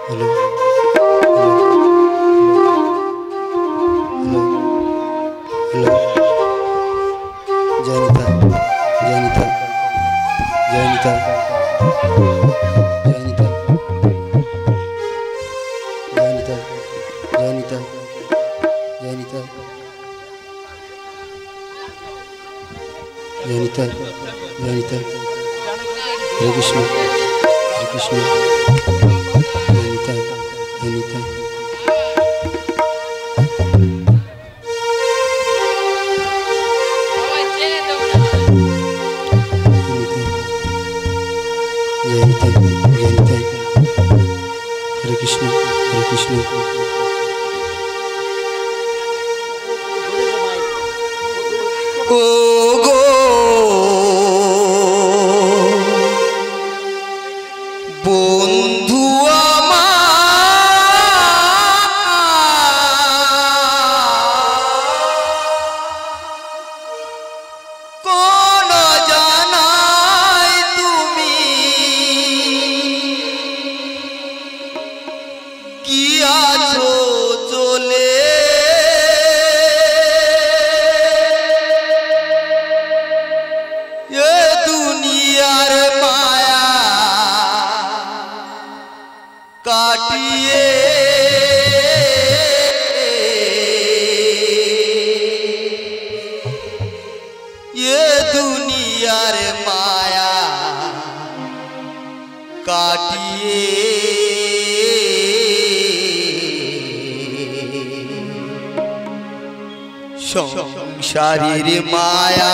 hello hello जयनिता जयनिता जयनिता जयनिता जयनिता जयनिता जयनिता जयनिता जयनिता हरे कृष्ण जयनिता जयनिता जयनिता जयनिता हरे कृष्ण ओ गो बंधु कोन जानाय तुमी कि आछो चले दुनियार माया काटिए ये दुनियार माया काटिए संसारेर माया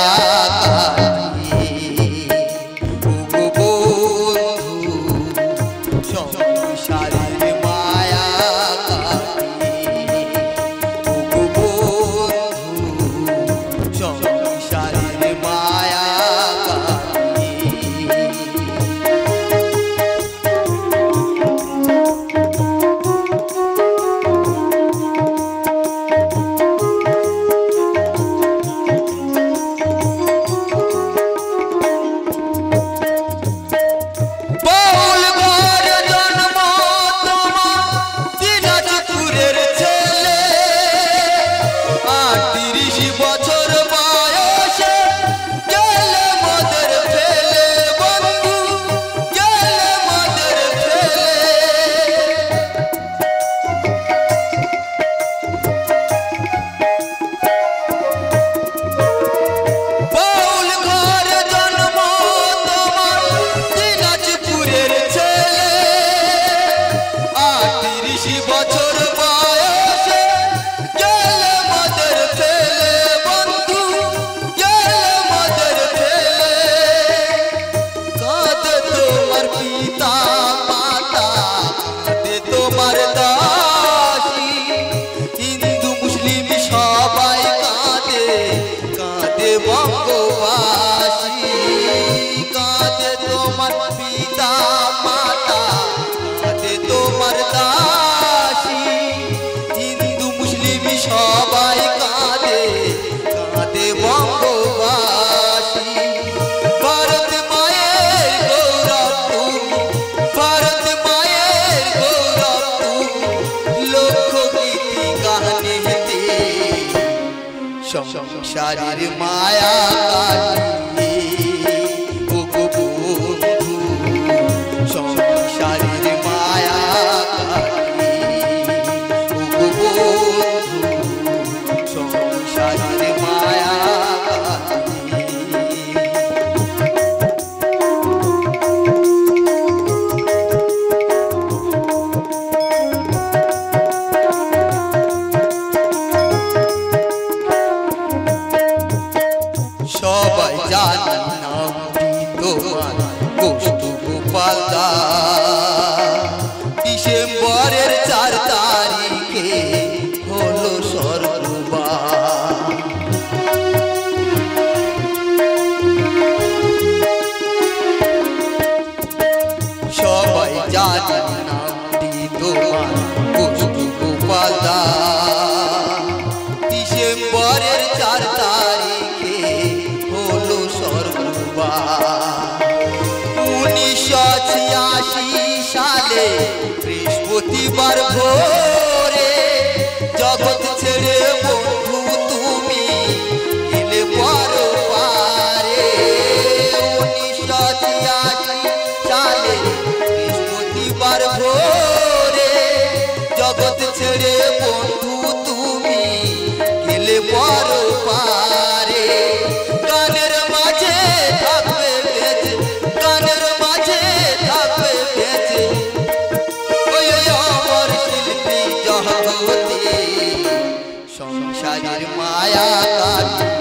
संसारेर माया काटिए ओ गो बंधु संसारेर माया काटिए ओ गो बंधु संसारेर माया সবাই জানি নামটি তোমার কৌস্তু গোপাল দাস ডিসেম্বরের 4 তারিখে হলো স্বর্গবাস সবাই জানি নামটি তোমার কৌস্তু গোপাল দাস ডিসেম্বরের 4 তারিখে হলো স্বর্গবাস 1986 সালে বৃহস্পতি বৃহস্পতিবার ভোরে জগৎ ছেড়ে বন্ধু তুমি গেলে পর পারে 1986 সালে বৃহস্পতিবার ভোরে জগৎ ছেড়ে বন্ধু তুমি গেলে পর পারে গানের মাঝে থাকবে বেঁচে গানের মাঝে থাকবে বেঁচে ওই অমর শিল্পী জগতে সংসারের মায়া কাটে